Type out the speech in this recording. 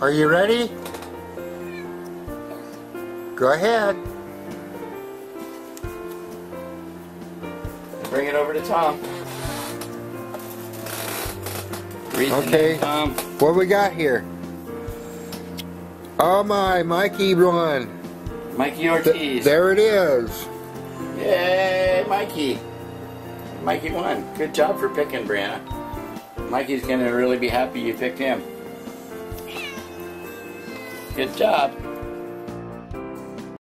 Are you ready? Go ahead. Bring it over to Tom. Okay. Tom. What we got here? Oh my, Mikey won. Mikey Ortiz. There it is. Yay, Mikey. Mikey won. Good job for picking, Brianna. Mikey's gonna really be happy you picked him. Good job.